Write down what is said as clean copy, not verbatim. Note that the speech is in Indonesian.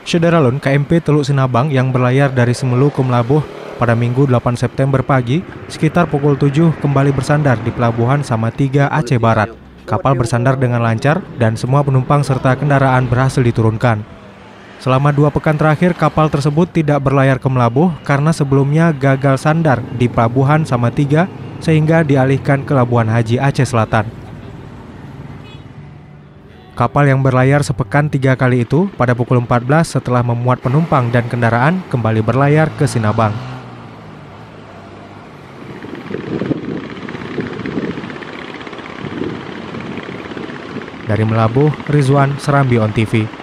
Syederalun KMP Teluk Sinabang yang berlayar dari Semelu ke Melabuh pada Minggu 8 September pagi sekitar pukul 7 kembali bersandar di Pelabuhan Samatiga, Aceh Barat. Kapal bersandar dengan lancar dan semua penumpang serta kendaraan berhasil diturunkan. Selama 2 pekan terakhir, kapal tersebut tidak berlayar ke Melabuh karena sebelumnya gagal sandar di Pelabuhan Samatiga sehingga dialihkan ke Labuan Haji Aceh Selatan. Kapal yang berlayar sepekan 3 kali itu pada pukul 14 setelah memuat penumpang dan kendaraan kembali berlayar ke Sinabang. Dari Melabuh, Rizwan, Serambi On TV.